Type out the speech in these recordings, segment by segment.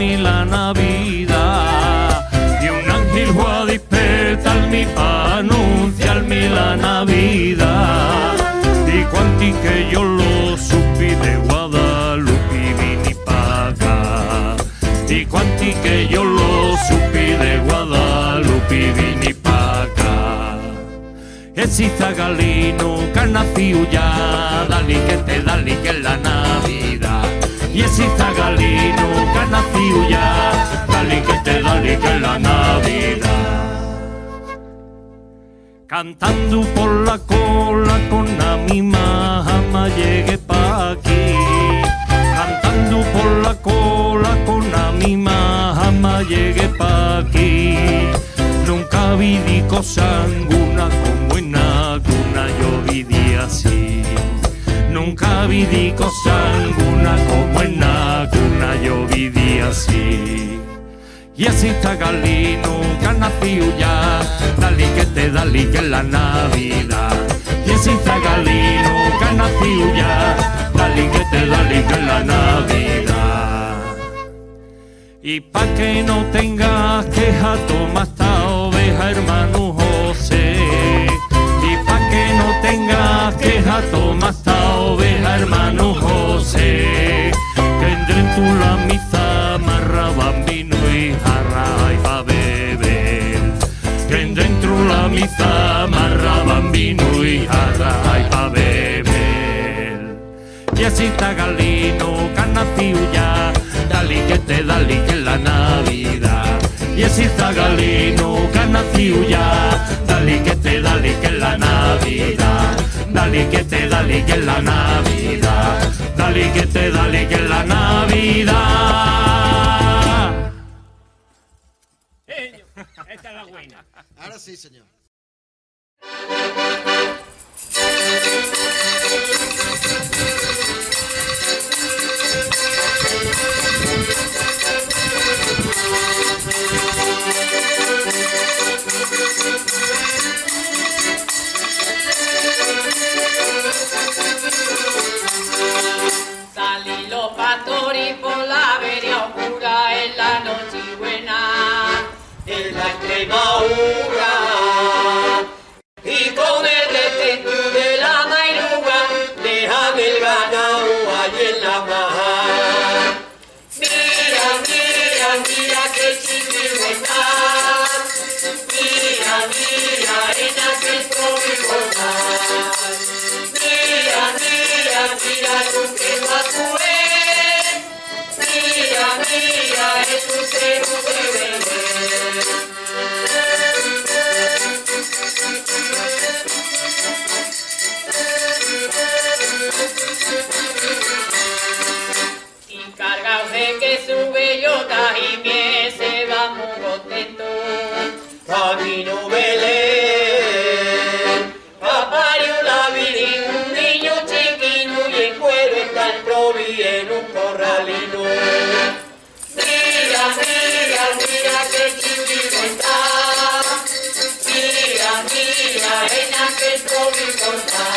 mi la Navidad. Y un ángel fue a despertar mi pa anunciar mi la Navidad. Y cuanti que yo lo supi de Guadalupe vine pa' acá. Y cuanti que yo lo supi de Guadalupe vine pa' acá. Exista Galino que ha nacido ya, dale que es la Navidad. Y exista Galino que ha nacido ya, dale que es la Navidad. Cantando por la cola con la misma jamás llegué pa' aquí. Cantando por la cola con la misma jamás llegué pa' aquí. Nunca vi cosa alguna como en la cuna yo viví así. Nunca vi cosa alguna como en la cuna yo viví así. Y así está Galino que ha nacido ya, dale que es la Navidad. Y así está Galino que ha nacido ya, dale que es la Navidad. Y pa' que no tengas queja, toma esta oveja, hermano José. Y pa' que no tengas queja, toma esta oveja, hermano José. Que entre en tu la misa amarraban vino y jarra y pa' beber. Que dentro la misa amarraban vino y jarra y pa' beber. Y así está Galino que ha nacido ya, dale que es la Navidad. Y así está Galino que ha nacido ya, dale que es la Navidad. Dale que es la Navidad. Dale que es la Navidad. Esta es la buena. Ahora sí, señor. Salí los pastores por la veria oscura en la nochebuena, en la Extremadura, y con el destello de la mairuga dejan el ganado allí en la mar. Mira, mira, mira qué chiquillo está, mira, mira, en aquel trópico mar. Mira, mira, mira lo que va a comer. Mira, mira, es un cero de beber. Y cargados de queso, bellotas y miel se van muy contentos. Camino Belén. En un corralino. Mira, mira, mira qué chiquito está. Mira, mira, en aquel trópico está.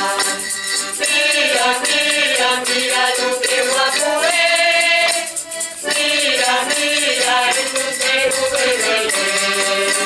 Mira, mira, mira lo que va a comer. Mira, mira, es un cero de beber.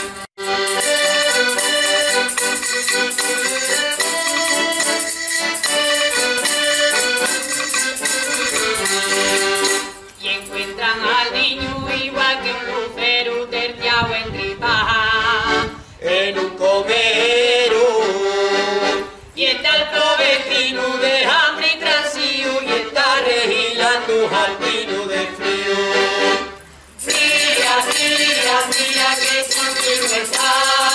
Al niño igual que un lucero terciado en tripaja en un comero, y está el provecino de hambre y transío, y está regilando al vino de frío. Mira, mira, mira que chiquillo está.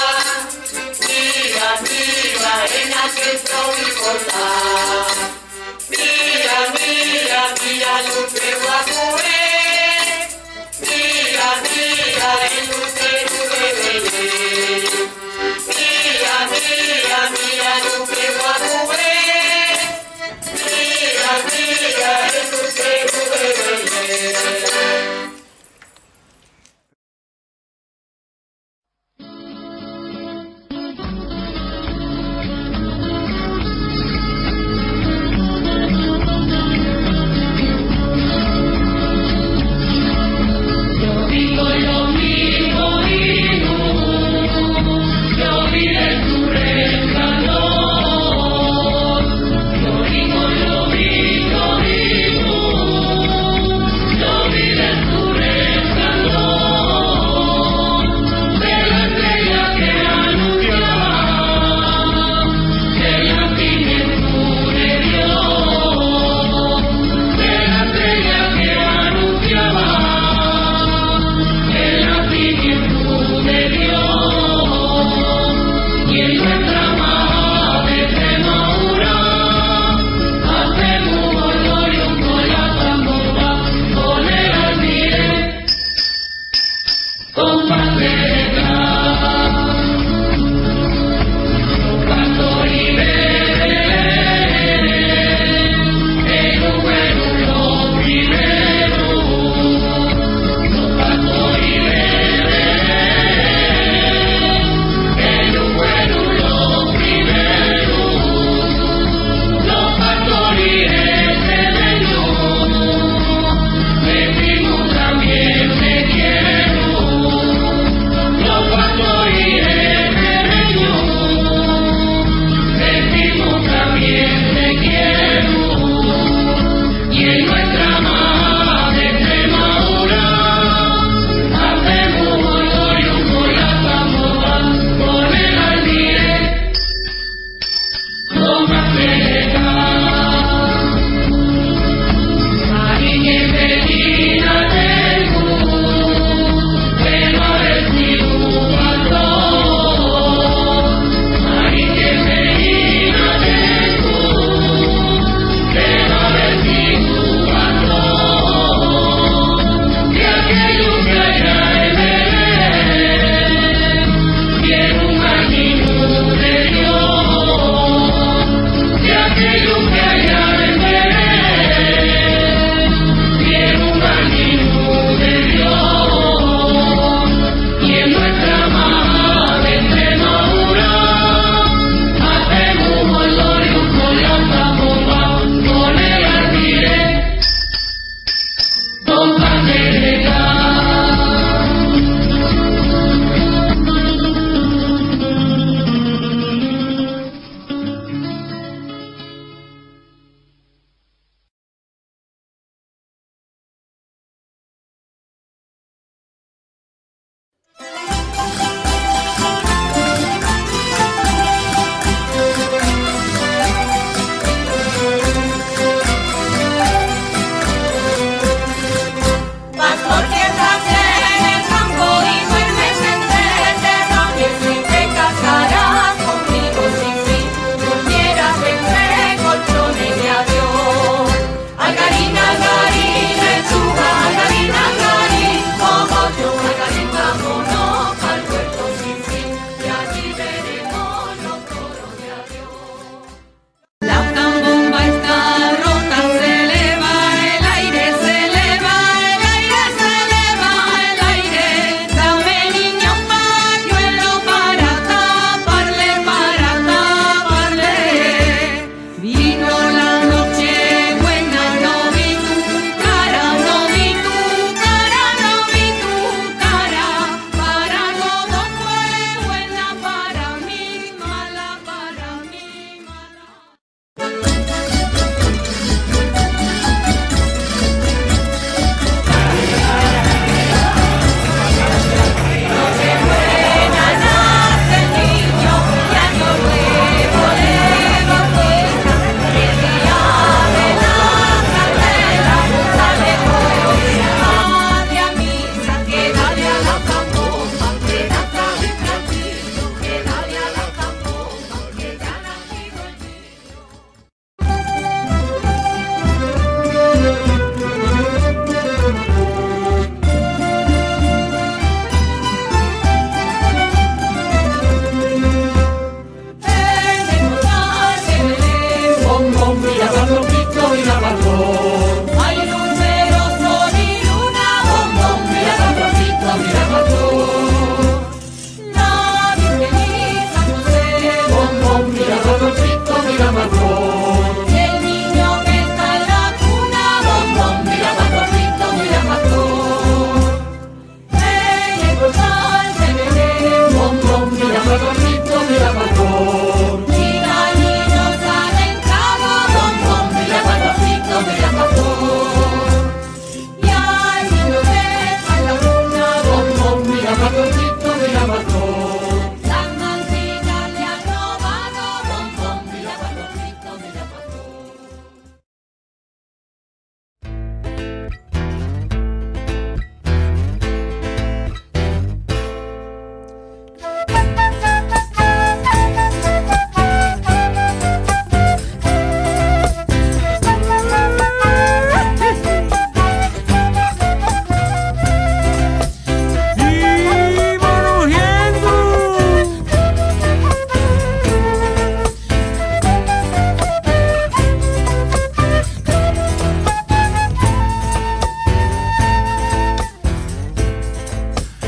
Mira, mira, en aquel trópico está. Mira, mira, mira lo que va a comer. Mira, mira.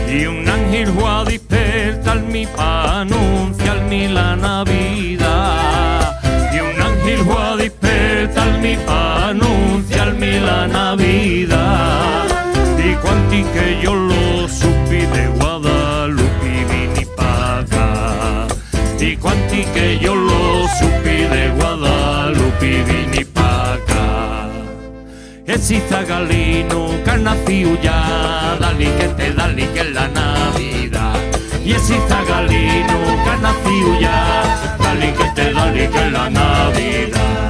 Y un ángel fue a despertarme pa' anunciarme la Navidad. Y un ángel fue a despertarme pa' anunciarme la Navidad. Y cuanti que yo lo supe de Guadalupe vine pa' acá. Y cuanti que yo lo supe de Guadalupe vine pa' acá. Exista Galino que ha nacido ya, dale que es la Navidad. Y exista Galino que ha nacido ya, dale que es la Navidad.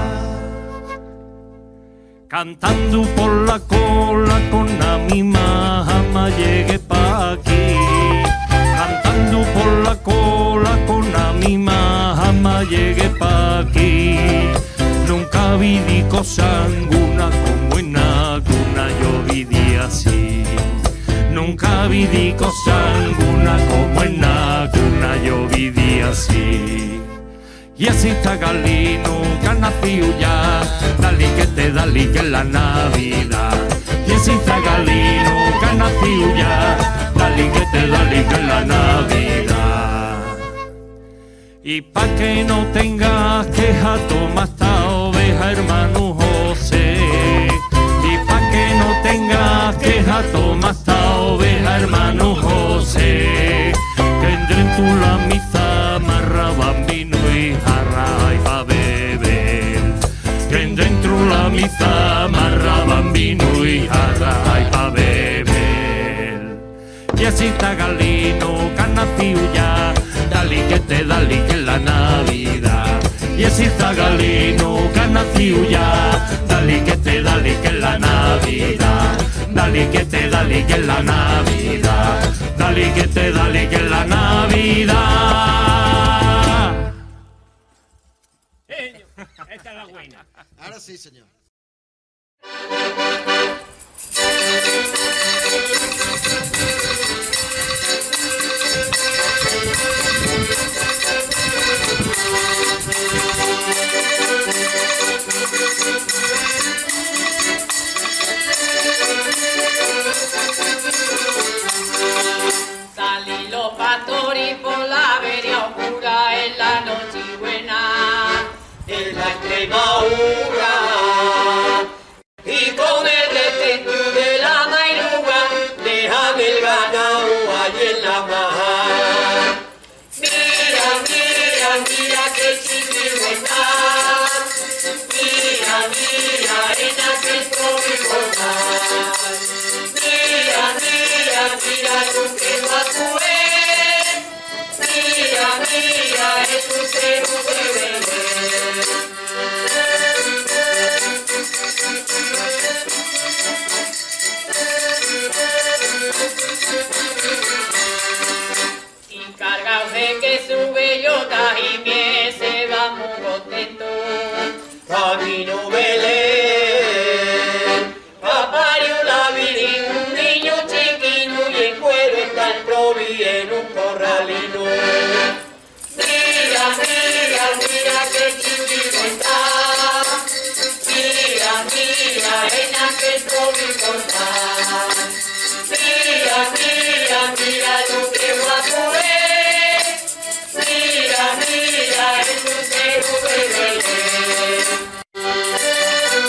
Cantando por la cola con la misma jamás llegué pa' aquí. Cantando por la cola con la misma jamás llegué pa' aquí. Nunca vi cosa alguna como en la cuna yo viví así. Nunca vi cosa alguna como en la cuna yo viví así. Y así está Galino que ha nacido ya, dale que es la Navidad. Y así está Galino que ha nacido ya, dale que es la Navidad. Y pa' que no tengas queja, toma esta oveja, hermano José. Y pa' que no tengas queja, toma esta oveja, hermano José. Que entre en tu la misa amarraban vino y jarra y pa' beber. Que dentro la misa amarraban vino y jarra y pa' beber. Y así está Galino que ha nacido ya, dale que es la Navidad. Y así está Galino que ha nacido ya, dale que es la Navidad. Dale que es la Navidad. Dale que es la Navidad. Esta es la buena. Ahora sí, señor. Salí los pastores por la veria oscura en la nochebuena, en la Extremadura, y con el destello de la mairuga dejan el ganado allí en la mar. Mira, mira, mira qué chiquillo está, mira, mira, en aquel trópico mar. Mira, mira, mira, yo quiero a tu vez. Mira, mira, es un cero de bebé. Y cargaos de queso, bellotas y miel, se va muy contento. Camino Belén, apareció la Virgen, un niño chiquino y en cuero está el probi en un corralino. Mira, mira, mira qué chiquito está. Mira, mira, en aquel probi está. Mira, mira, mira, yo quiero a tu vez. Mira, mira, es un cero de bebé.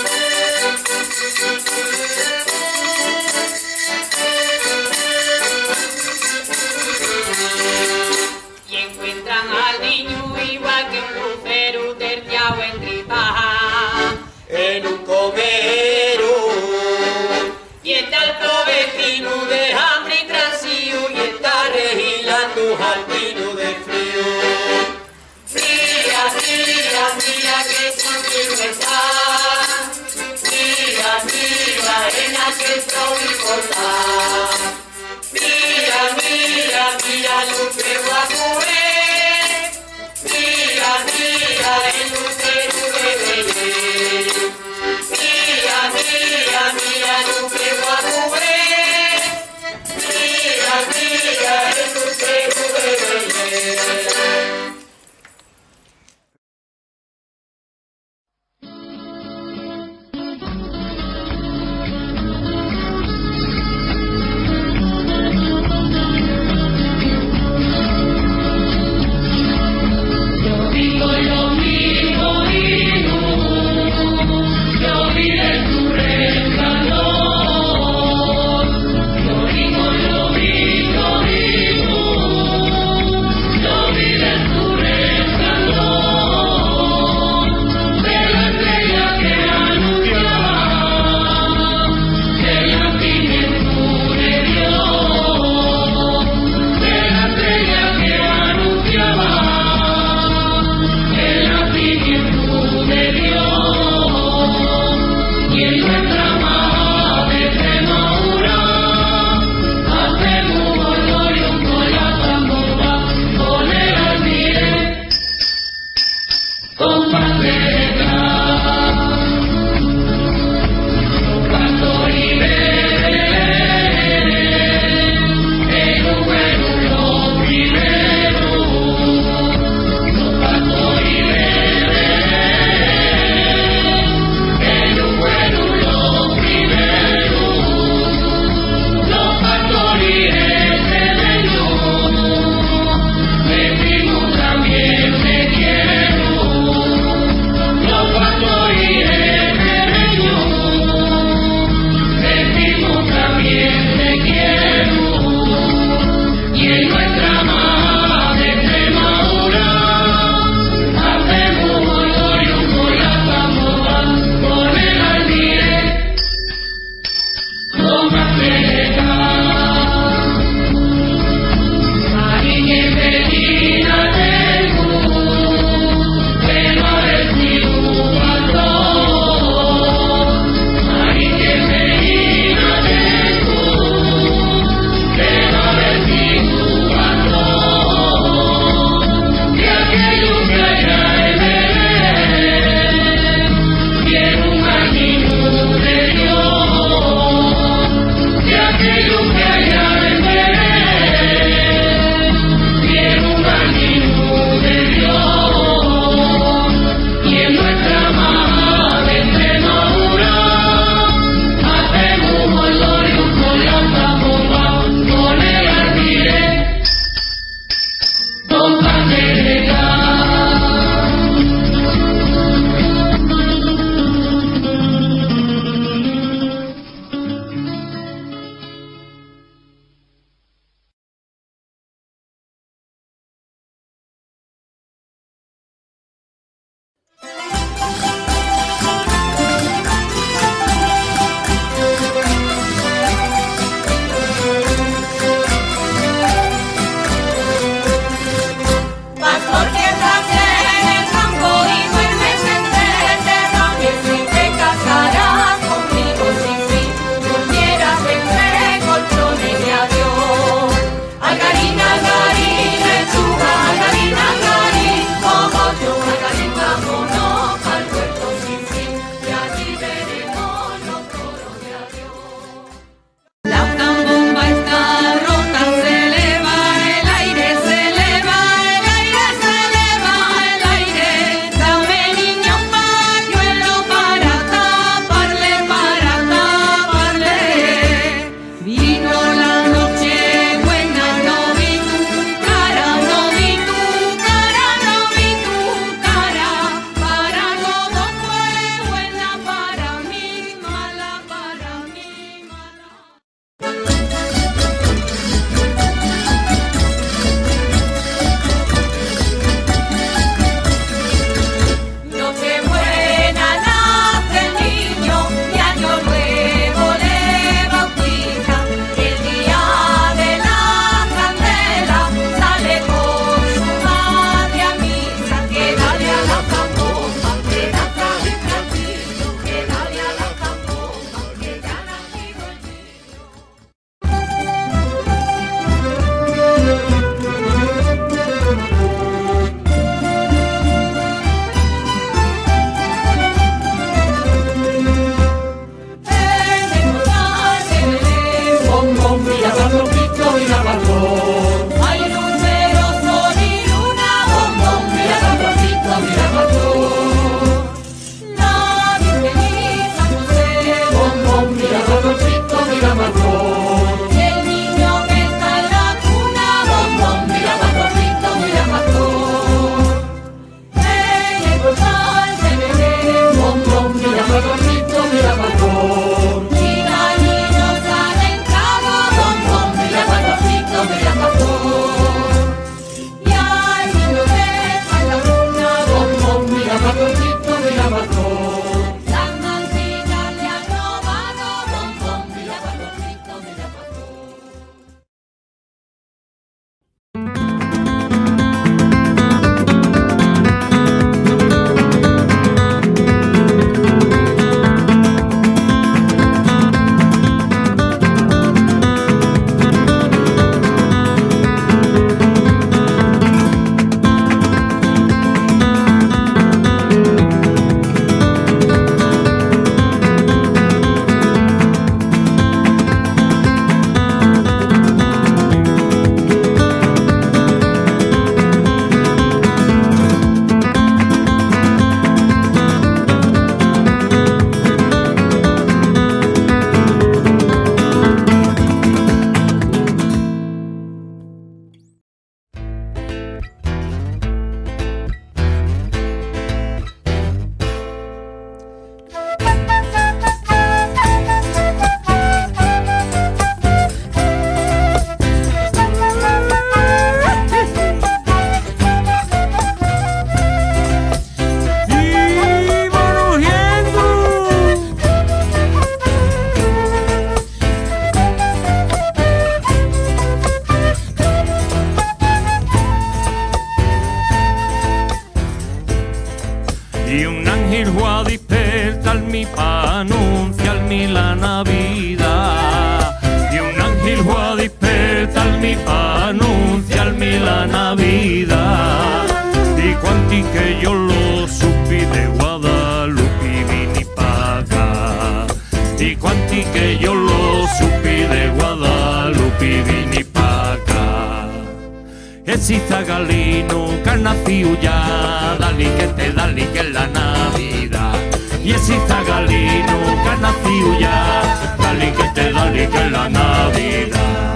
mí pa' anunciarme la Navidad. Y cuanti que yo lo supi de Guadalupe vine pa' acá. Y cuanti que yo lo supi de Guadalupe vine pa' acá. Exista Galino, que ha nacido ya, dale que es la Navidad. Y exista Galino, que ha nacido ya, dale que es la Navidad.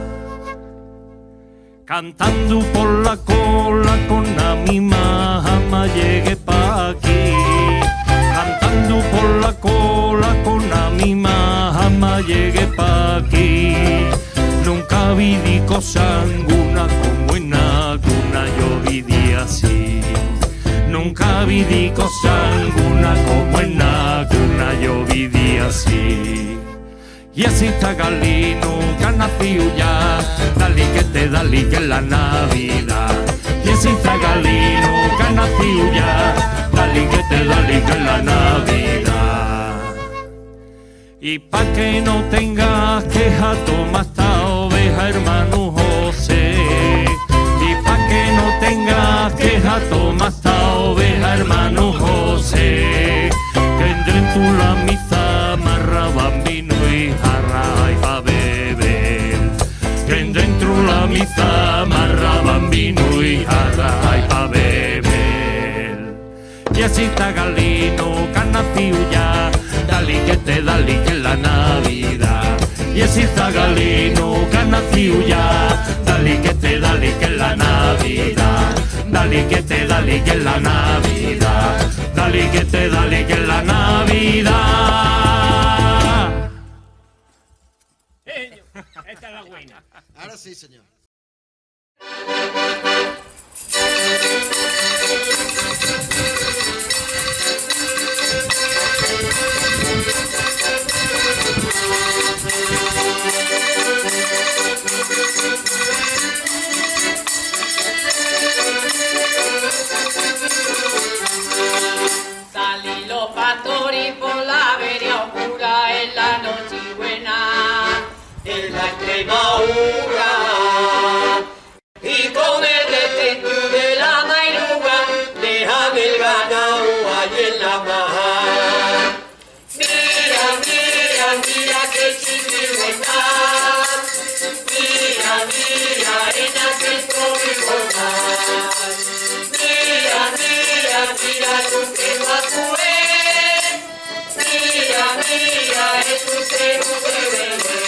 Cantando por la cola con la misma jamás llegué pa' aquí. Cantando por la cola con la misma jamás llegué pa' aquí. Nunca vi cosa alguna como en la cuna yo viví así. Nunca vi cosa alguna como en la cuna yo viví así. Y así está Galino, que ha nacido ya, dale que es la Navidad. Y así está Galino, que ha nacido ya, dale que es la Navidad. Y pa' que no tengas queja, toma esta oveja, hermano José. Y pa' que no tengas queja, toma esta oveja, hermano José. Que dentro la misa amarraban vino y jarra y pa' beber. Que dentro la misa amarraban vino y jarra y pa' beber. Y así está Galino, que ha nacido ya, dale que es la Navidad. Y así está Galino, que ha nacido ya, dale que es la Navidad. Dale que es la Navidad. Dale que es la Navidad. Esta es la buena. Ahora sí, señor. Salí los pastores por la veria oscura en la nochebuena de la Extremadura. Y con el descenso de la mairuga dejan el ganado allí en la mar. Mira, mira, mira qué chiquillo está. Mira, mira, en aquel trópico mar. Mira, mira, mira tu pelo azul. Mira, mira, es tu pelo de bebé.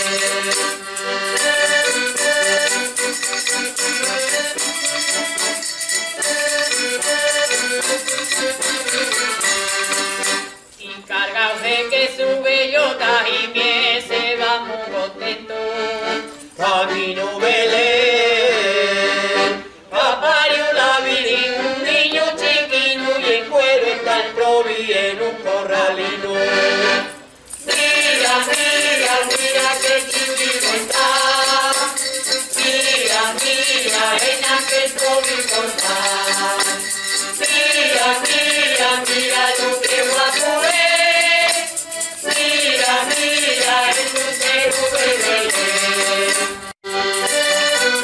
Y cargados de queso, bellotas y miel se van muy contentos. Camino Belén, papá dio la Virgen, un niño chiquino y en cuero está el probi en un corralino. Mira, mira, mira qué chiquito está. Mira, mira, en aquel probi está. Mira, mira, mira lo que guapo es. Mira, mira, es un cero bebé.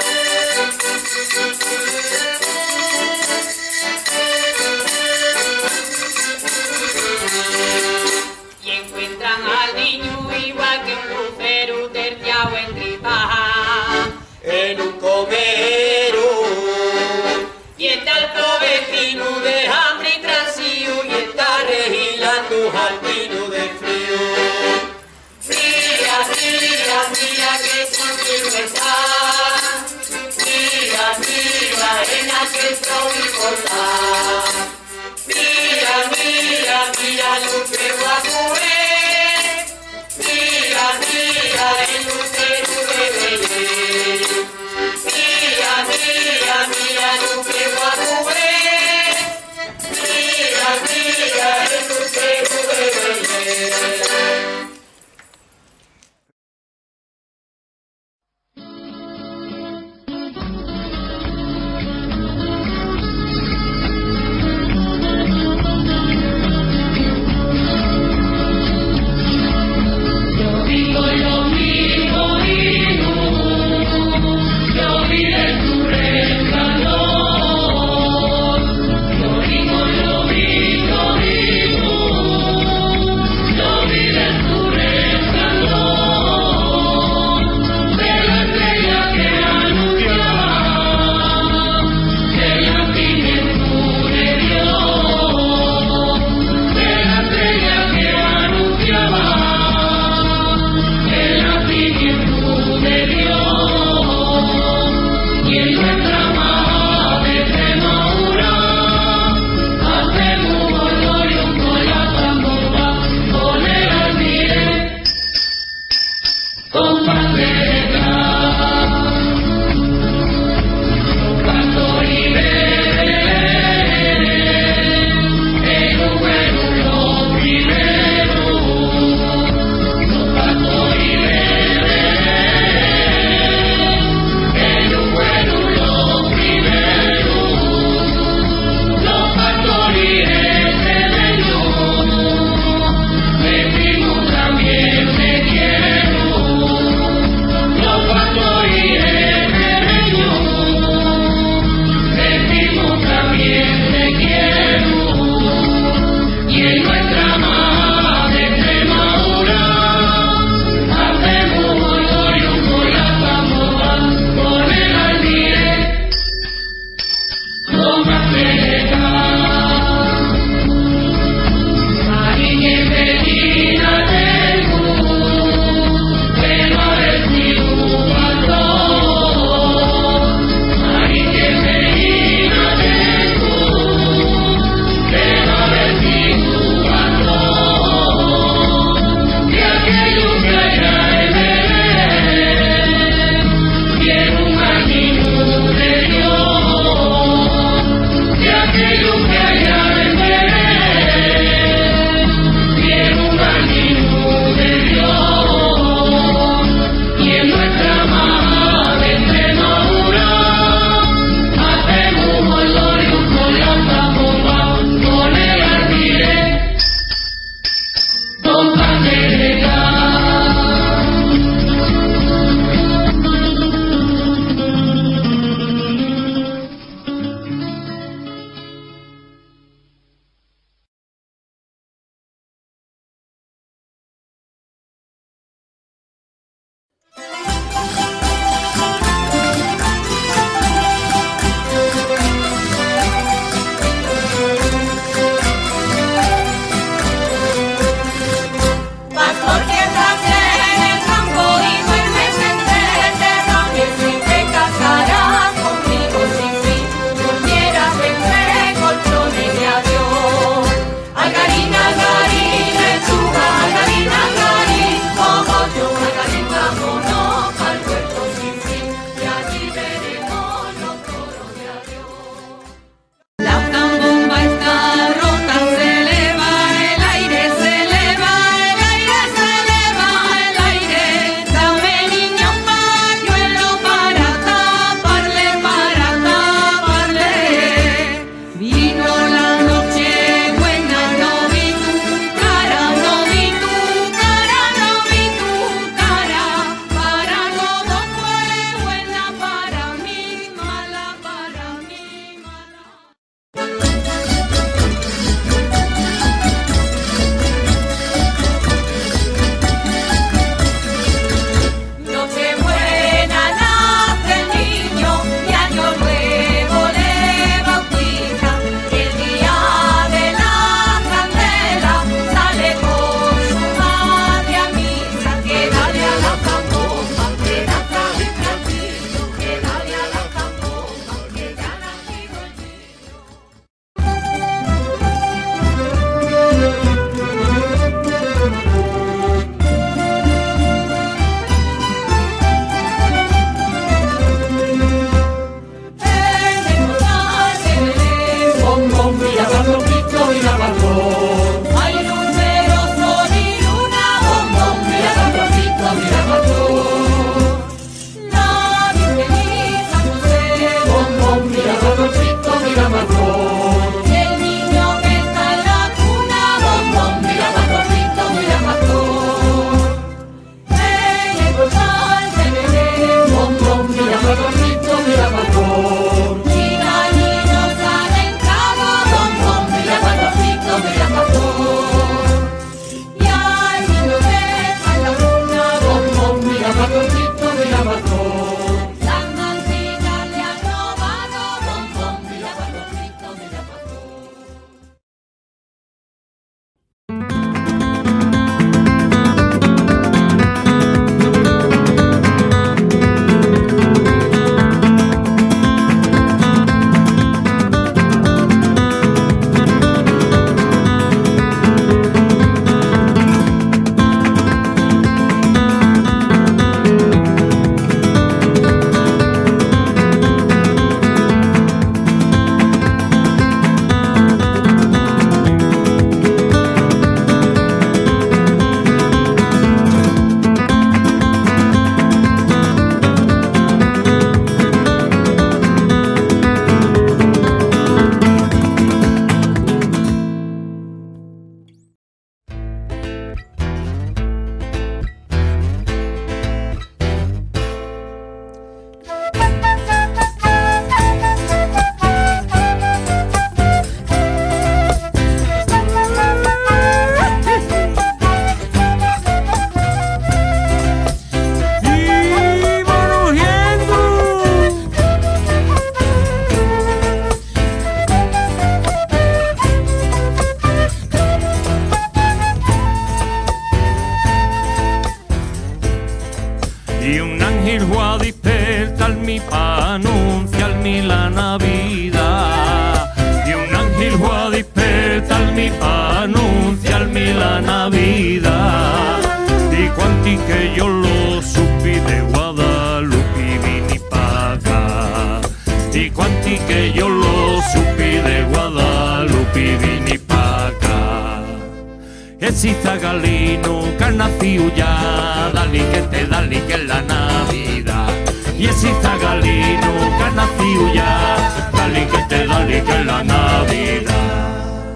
pa' anunciarme la Navidad. Y un ángel fue a despertarme pa' anunciarme la Navidad. Y cuanti que yo lo supe de Guadalupe vine pa' acá. Y cuanti que yo lo supe de Guadalupe vine pa' acá. Ese zagalino que ha nacido ya, dale que es la Navidad. Y ese zagalino que ha nacido ya, dale que es la Navidad.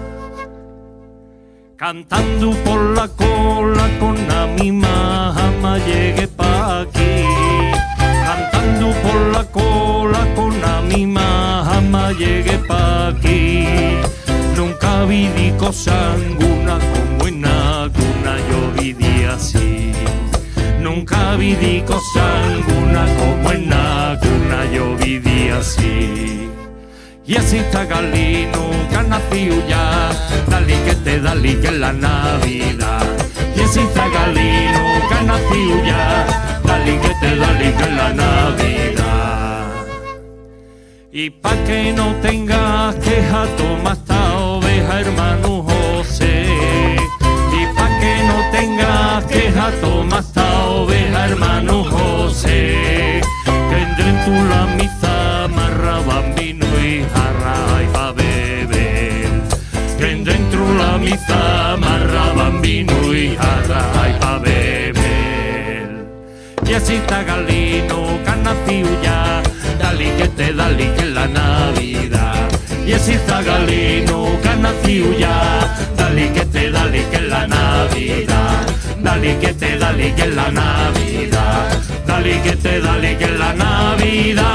Cantando por la cola con la misma jamás llegué pa' aquí. Cantando por la cola con la misma jamás llegué pa' aquí. Nunca vi cosa alguna como en la cuna yo viví así. Nunca vi cosa alguna como en la cuna yo viví así. Y así está Galino que ha nacido ya, dale que es la Navidad. Y así está Galino que ha nacido ya, dale que es la Navidad. Y pa' que no tengas queja, toma esta oveja, hermano José. Y pa' que no tengas queja, toma esta oveja, hermano José. Que dentro la misa amarraban vino y jarra y pa' beber. Que dentro la misa amarraban vino y jarra y pa' beber. Y así está Galino que ha nacido ya, dale que es la Navidad. Y así está Galino que ha nacido ya, dale que es la Navidad. Dale que es la Navidad. Dale que es la Navidad.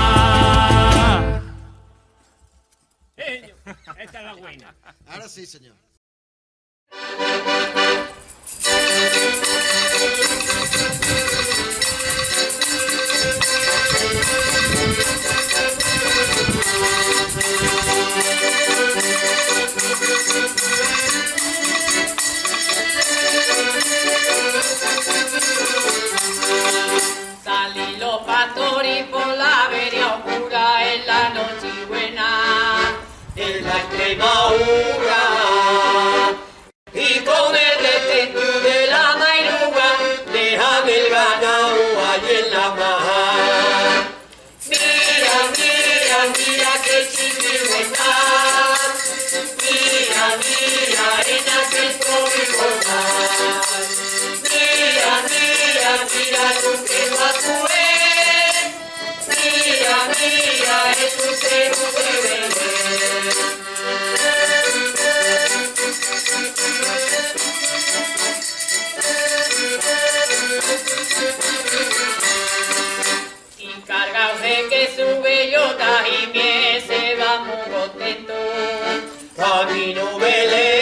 Esta es la buena. Ahora sí, señor. Salí los pastores por la vería oscura en la nochebuena de la Extremadura. Y con el detective de la Mairuga dejan el ganado allí en la mar. Mira, mira, mira qué chiquita. Mira, mira, ella se come. Mira, mira, mira, tu pelo azul. Mira, mira, es tu pelo bebé. Encargaos de que su bellota y miel se va muy contento. Camino Belén.